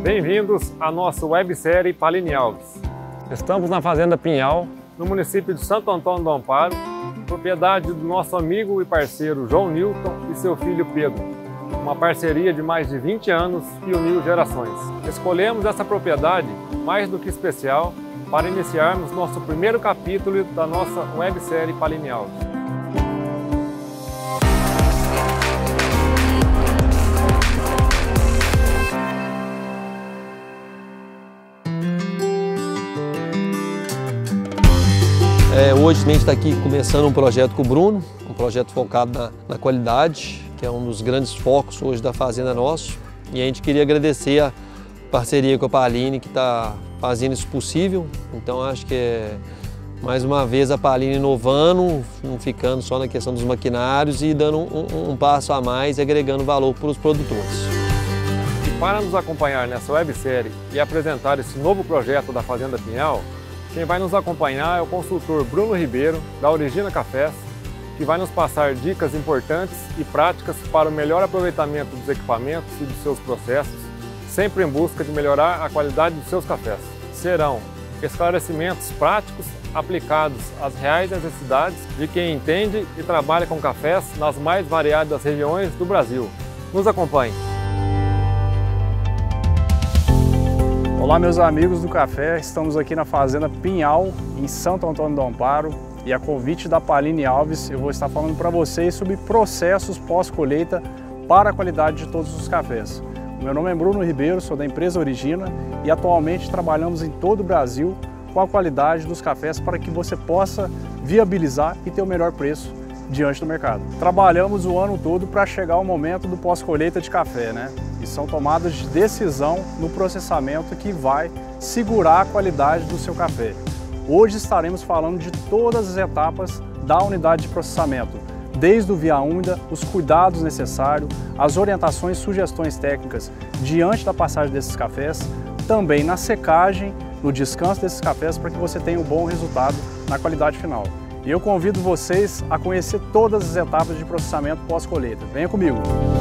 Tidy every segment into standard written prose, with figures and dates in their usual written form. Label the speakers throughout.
Speaker 1: Bem-vindos à nossa websérie Paline Alves. Estamos na Fazenda Pinhal, no município de Santo Antônio do Amparo, propriedade do nosso amigo e parceiro João Nilton e seu filho Pedro. Uma parceria de mais de 20 anos que uniu gerações. Escolhemos essa propriedade mais do que especial para iniciarmos nosso primeiro capítulo da nossa websérie Paline Alves.
Speaker 2: Hoje a gente está aqui começando um projeto com o Bruno, um projeto focado na qualidade, que é um dos grandes focos hoje da fazenda nosso. E a gente queria agradecer a parceria com a Paline, que está fazendo isso possível. Então acho que mais uma vez a Paline inovando, não ficando só na questão dos maquinários e dando um passo a mais e agregando valor para os produtores.
Speaker 1: E para nos acompanhar nessa websérie e apresentar esse novo projeto da Fazenda Pinhal, quem vai nos acompanhar é o consultor Bruno Ribeiro, da Origina Cafés, que vai nos passar dicas importantes e práticas para o melhor aproveitamento dos equipamentos e dos seus processos, sempre em busca de melhorar a qualidade dos seus cafés. Serão esclarecimentos práticos aplicados às reais necessidades de quem entende e trabalha com cafés nas mais variadas regiões do Brasil. Nos acompanhe!
Speaker 3: Olá meus amigos do café, estamos aqui na Fazenda Pinhal, em Santo Antônio do Amparo, e a convite da Paline Alves eu vou estar falando para vocês sobre processos pós-colheita para a qualidade de todos os cafés. O meu nome é Bruno Ribeiro, sou da empresa Origina e atualmente trabalhamos em todo o Brasil com a qualidade dos cafés para que você possa viabilizar e ter o melhor preço diante do mercado. Trabalhamos o ano todo para chegar ao momento do pós-colheita de café, né? E são tomadas de decisão no processamento que vai segurar a qualidade do seu café. Hoje estaremos falando de todas as etapas da unidade de processamento, desde o via úmida, os cuidados necessários, as orientações e sugestões técnicas diante da passagem desses cafés, também na secagem, no descanso desses cafés para que você tenha um bom resultado na qualidade final. E eu convido vocês a conhecer todas as etapas de processamento pós-colheita. Venha comigo!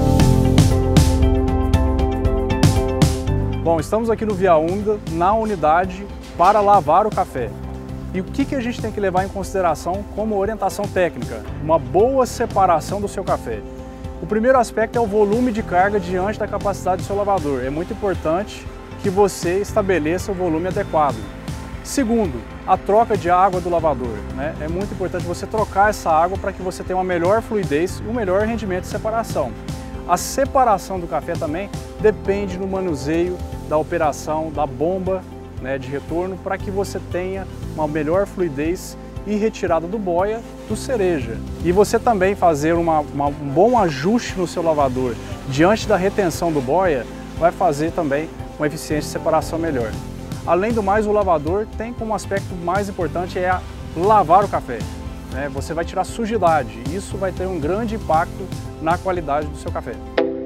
Speaker 3: Bom, estamos aqui no via úmida, na unidade para lavar o café. E o que a gente tem que levar em consideração como orientação técnica? Uma boa separação do seu café. O primeiro aspecto é o volume de carga diante da capacidade do seu lavador. É muito importante que você estabeleça o volume adequado. Segundo, a troca de água do lavador, né? É muito importante você trocar essa água para que você tenha uma melhor fluidez e um melhor rendimento de separação. A separação do café também depende do manuseio, da operação, da bomba, né, de retorno, para que você tenha uma melhor fluidez e retirada do boia, do cereja. E você também fazer um bom ajuste no seu lavador diante da retenção do boia vai fazer também uma eficiência de separação melhor. Além do mais, o lavador tem como aspecto mais importante lavar o café. Né? Você vai tirar sujidade e isso vai ter um grande impacto na qualidade do seu café.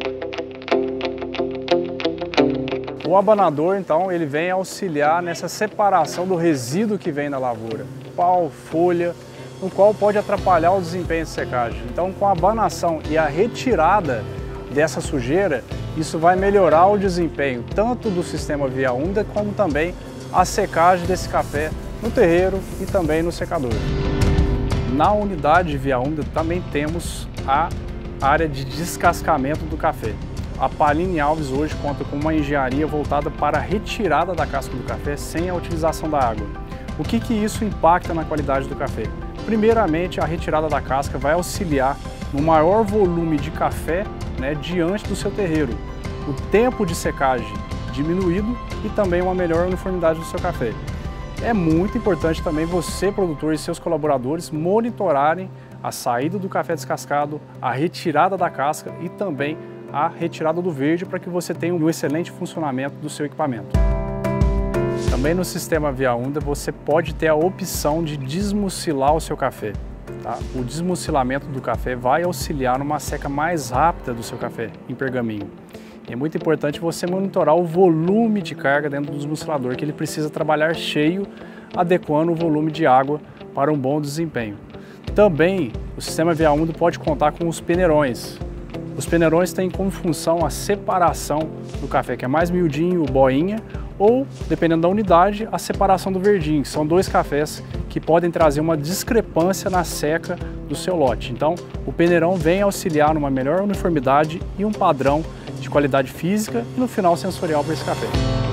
Speaker 3: O abanador, então, ele vem auxiliar nessa separação do resíduo que vem na lavoura, pau, folha, no qual pode atrapalhar o desempenho de secagem. Então, com a abanação e a retirada dessa sujeira, isso vai melhorar o desempenho tanto do sistema via úmida como também a secagem desse café no terreiro e também no secador. Na unidade via úmida também temos a área de descascamento do café. A Paline Alves hoje conta com uma engenharia voltada para a retirada da casca do café sem a utilização da água. O que isso impacta na qualidade do café? Primeiramente, a retirada da casca vai auxiliar no maior volume de café, né, diante do seu terreiro. O tempo de secagem diminuído e também uma melhor uniformidade do seu café. É muito importante também você, produtor, e seus colaboradores monitorarem a saída do café descascado, a retirada da casca e também a retirada do verde para que você tenha um excelente funcionamento do seu equipamento. Também no sistema via úmida você pode ter a opção de desmucilar o seu café. Tá? O desmucilamento do café vai auxiliar numa seca mais rápida do seu café em pergaminho. E é muito importante você monitorar o volume de carga dentro do desmucilador, que ele precisa trabalhar cheio, adequando o volume de água para um bom desempenho. Também o sistema via úmido pode contar com os peneirões. Os peneirões têm como função a separação do café, que é mais miudinho, o boinha, ou, dependendo da unidade, a separação do verdinho, que são dois cafés que podem trazer uma discrepância na seca do seu lote. Então, o peneirão vem auxiliar numa melhor uniformidade e um padrão de qualidade física e, no final, sensorial para esse café.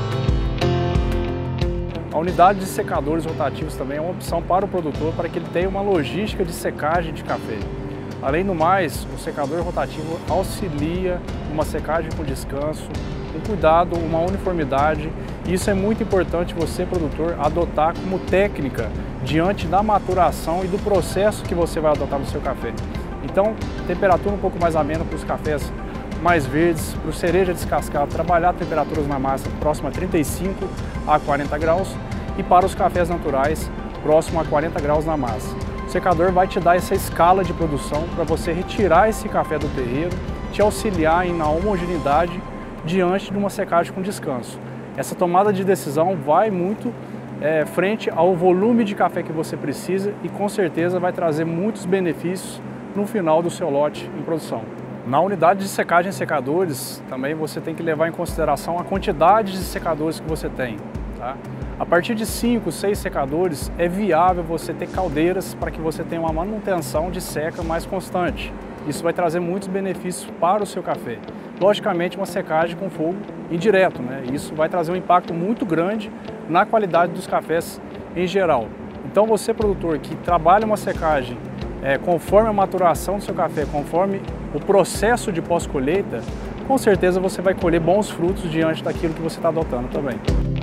Speaker 3: A unidade de secadores rotativos também é uma opção para o produtor para que ele tenha uma logística de secagem de café. Além do mais, o secador rotativo auxilia uma secagem com descanso, um cuidado, uma uniformidade. E isso é muito importante você, produtor, adotar como técnica diante da maturação e do processo que você vai adotar no seu café. Então, temperatura um pouco mais amena para os cafés mais verdes, para o cereja descascado, trabalhar temperaturas na massa próxima a 35 a 40 graus e para os cafés naturais, próximo a 40 graus na massa. O secador vai te dar essa escala de produção para você retirar esse café do terreiro, te auxiliar na homogeneidade diante de uma secagem com descanso. Essa tomada de decisão vai muito frente ao volume de café que você precisa e com certeza vai trazer muitos benefícios no final do seu lote em produção. Na unidade de secagem e secadores, também você tem que levar em consideração a quantidade de secadores que você tem. Tá? A partir de 5, 6 secadores, é viável você ter caldeiras para que você tenha uma manutenção de seca mais constante. Isso vai trazer muitos benefícios para o seu café. Logicamente, uma secagem com fogo indireto, né? Isso vai trazer um impacto muito grande na qualidade dos cafés em geral. Então, você, produtor, que trabalha uma secagem conforme a maturação do seu café, conforme o processo de pós-colheita, com certeza você vai colher bons frutos diante daquilo que você está adotando também.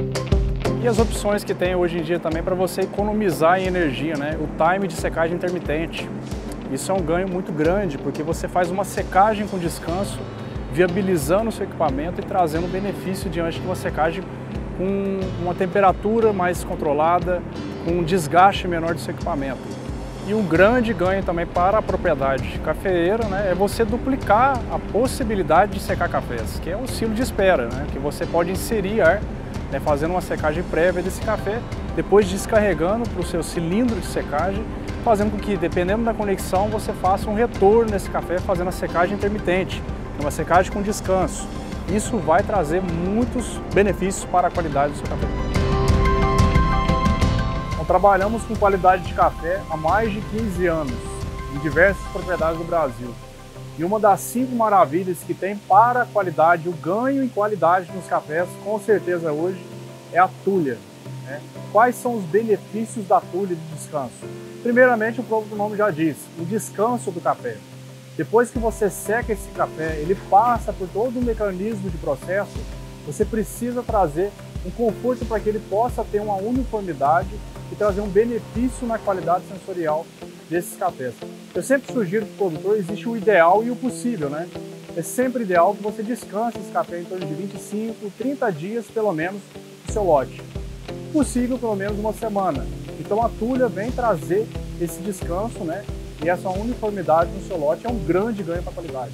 Speaker 3: E as opções que tem hoje em dia também para você economizar em energia, né? O time de secagem intermitente. Isso é um ganho muito grande, porque você faz uma secagem com descanso, viabilizando o seu equipamento e trazendo benefício diante de uma secagem com uma temperatura mais controlada, com um desgaste menor do seu equipamento. E um grande ganho também para a propriedade cafeeira, né, é você duplicar a possibilidade de secar cafés, que é o silo de espera, né, que você pode inserir ar, né, fazendo uma secagem prévia desse café, depois descarregando para o seu cilindro de secagem, fazendo com que, dependendo da conexão, você faça um retorno nesse café fazendo a secagem intermitente, uma secagem com descanso. Isso vai trazer muitos benefícios para a qualidade do seu café. Então, trabalhamos com qualidade de café há mais de 15 anos, em diversas propriedades do Brasil. E uma das 5 maravilhas que tem para a qualidade, o ganho em qualidade nos cafés, com certeza hoje, é a tulha. Né? Quais são os benefícios da tulha de descanso? Primeiramente, o próprio nome já diz, o descanso do café. Depois que você seca esse café, ele passa por todo um mecanismo de processo, você precisa trazer um conforto para que ele possa ter uma uniformidade e trazer um benefício na qualidade sensorial desses cafés. Eu sempre sugiro para o produtor, existe o ideal e o possível, né? É sempre ideal que você descanse esse café em torno de 25, 30 dias, pelo menos, no seu lote. Possível, pelo menos, uma semana. Então a tulha vem trazer esse descanso, né? E essa uniformidade no seu lote é um grande ganho para a qualidade.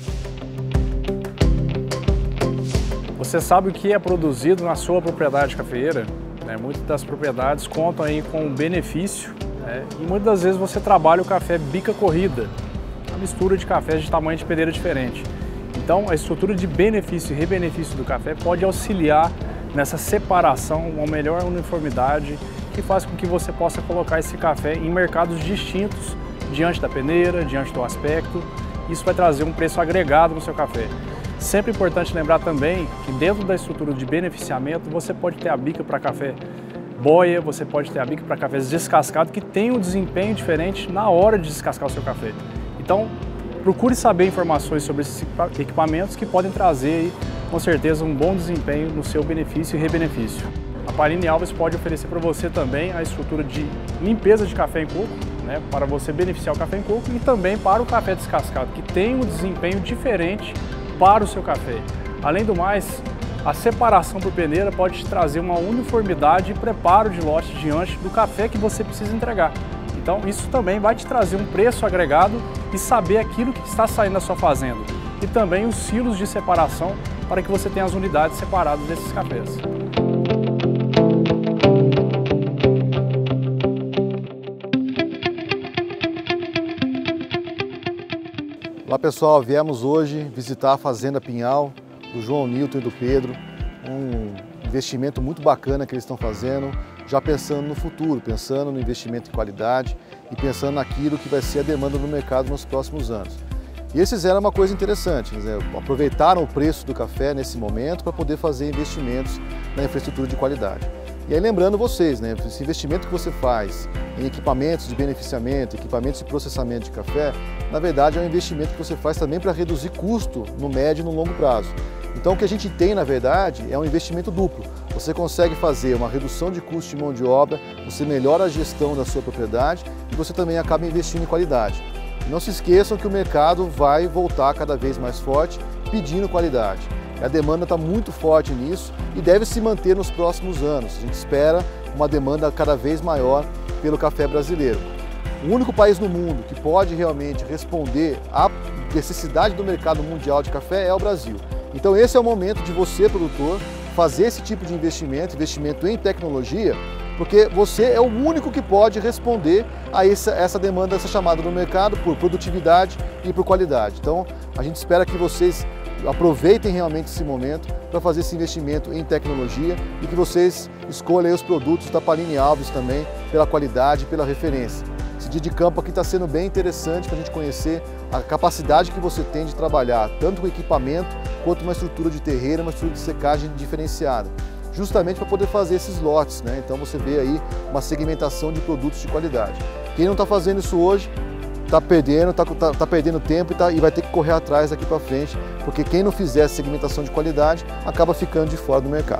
Speaker 3: Você sabe o que é produzido na sua propriedade cafeeira? Muitas das propriedades contam aí com um benefício, e muitas das vezes você trabalha o café bica corrida, uma mistura de cafés de tamanho de peneira diferente. Então a estrutura de benefício e rebenefício do café pode auxiliar nessa separação, uma melhor uniformidade, que faz com que você possa colocar esse café em mercados distintos, diante da peneira, diante do aspecto. Isso vai trazer um preço agregado no seu café. Sempre importante lembrar também que dentro da estrutura de beneficiamento você pode ter a bica para café boia, você pode ter a bica para cafés descascados que tem um desempenho diferente na hora de descascar o seu café. Então procure saber informações sobre esses equipamentos que podem trazer aí, com certeza um bom desempenho no seu benefício e rebenefício. A Parini Alves pode oferecer para você também a estrutura de limpeza de café em coco, né, para você beneficiar o café em coco e também para o café descascado, que tem um desempenho diferente para o seu café. Além do mais, a separação por peneira pode te trazer uma uniformidade e preparo de lote diante do café que você precisa entregar. Então isso também vai te trazer um preço agregado e saber aquilo que está saindo da sua fazenda. E também os silos de separação para que você tenha as unidades separadas desses cafés.
Speaker 4: Olá pessoal, viemos hoje visitar a Fazenda Pinhal, do João Nilton e do Pedro. Um investimento muito bacana que eles estão fazendo, já pensando no futuro, pensando no investimento em qualidade e pensando naquilo que vai ser a demanda no mercado nos próximos anos. E eles fizeram uma coisa interessante, aproveitaram o preço do café nesse momento para poder fazer investimentos na infraestrutura de qualidade. E aí lembrando vocês, esse investimento que você faz em equipamentos de beneficiamento, equipamentos de processamento de café, na verdade é um investimento que você faz também para reduzir custo no médio e no longo prazo. Então o que a gente tem, na verdade, é um investimento duplo. Você consegue fazer uma redução de custo de mão de obra, você melhora a gestão da sua propriedade e você também acaba investindo em qualidade. E não se esqueçam que o mercado vai voltar cada vez mais forte pedindo qualidade. A demanda está muito forte nisso e deve se manter nos próximos anos. A gente espera uma demanda cada vez maior pelo café brasileiro. O único país no mundo que pode realmente responder à necessidade do mercado mundial de café é o Brasil. Então esse é o momento de você, produtor, fazer esse tipo de investimento em tecnologia, porque você é o único que pode responder a essa demanda, essa chamada do mercado por produtividade e por qualidade. Então a gente espera que vocês aproveitem realmente esse momento para fazer esse investimento em tecnologia e que vocês escolham os produtos da Paline Alves também pela qualidade e pela referência. Esse dia de campo aqui está sendo bem interessante para a gente conhecer a capacidade que você tem de trabalhar tanto com equipamento quanto uma estrutura de terreiro, uma estrutura de secagem diferenciada, justamente para poder fazer esses lotes, Então você vê aí uma segmentação de produtos de qualidade. Quem não está fazendo isso hoje está perdendo tempo e vai ter que correr atrás daqui para frente, porque quem não fizer essa segmentação de qualidade acaba ficando de fora do mercado.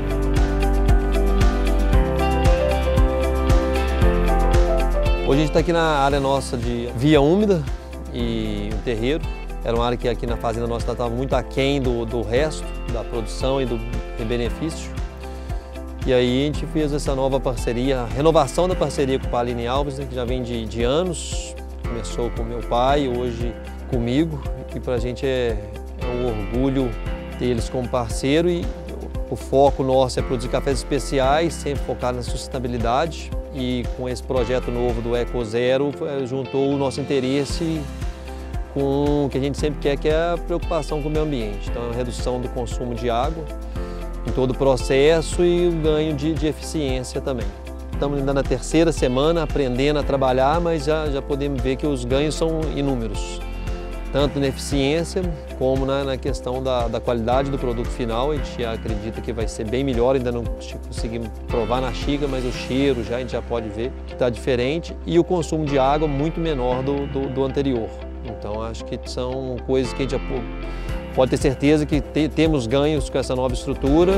Speaker 2: Hoje a gente está aqui na área nossa de via úmida e um terreiro. Era uma área que aqui na fazenda nossa estava muito aquém do resto, da produção e do benefício. E aí a gente fez essa nova parceria, a renovação da parceria com o Paline Alves, que já vem de anos. Começou com meu pai, hoje comigo, e para a gente é um orgulho ter eles como parceiro e o foco nosso é produzir cafés especiais, sempre focado na sustentabilidade, e com esse projeto novo do Eco Zero juntou o nosso interesse com o que a gente sempre quer, que é a preocupação com o meio ambiente. Então a redução do consumo de água em todo o processo e o ganho de eficiência também. Estamos ainda na terceira semana aprendendo a trabalhar, mas já podemos ver que os ganhos são inúmeros, tanto na eficiência como na questão da qualidade do produto final. A gente acredita que vai ser bem melhor, ainda não conseguimos provar na xícara, mas o cheiro a gente já pode ver que está diferente, e o consumo de água muito menor do anterior. Então acho que são coisas que a gente já pode ter certeza que temos ganhos com essa nova estrutura.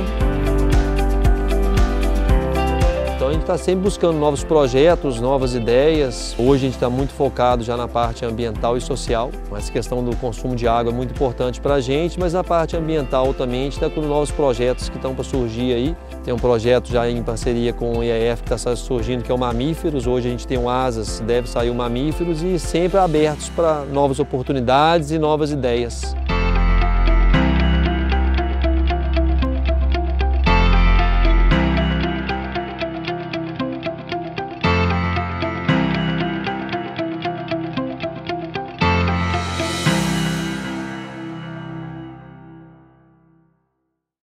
Speaker 2: Então a gente está sempre buscando novos projetos, novas ideias. Hoje a gente está muito focado já na parte ambiental e social. Essa questão do consumo de água é muito importante para a gente, mas na parte ambiental também a gente está com novos projetos que estão para surgir aí. Tem um projeto já em parceria com o IAF que está surgindo, que é o Mamíferos. Hoje a gente tem um Asas, deve sair o Mamíferos, e sempre abertos para novas oportunidades e novas ideias.